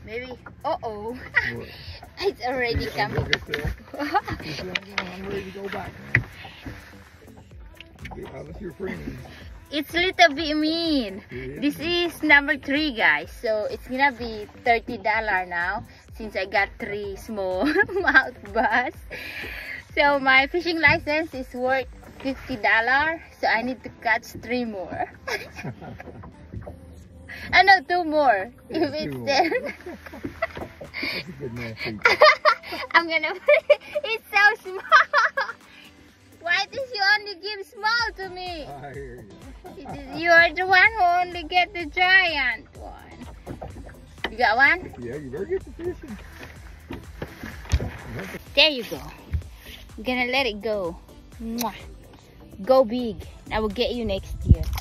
Maybe. Uh-oh. It's already coming. I'm ready to go back. Unless you're friends. It's a little bit mean. Yeah. This is number 3, guys. So it's gonna be $30 now since I got 3 small mouth bass. So my fishing license is worth $50. So I need to catch 3 more. I know 2 more. Yeah, If it's 2 more. 10. That's a good man feat. I'm gonna it's so small. Why did you only give small to me? I hear you. You are the one who only get the giant one. You got one? Yeah, you better get the fishing. There you go. I'm gonna let it go. Mwah. Go big. I will get you next year.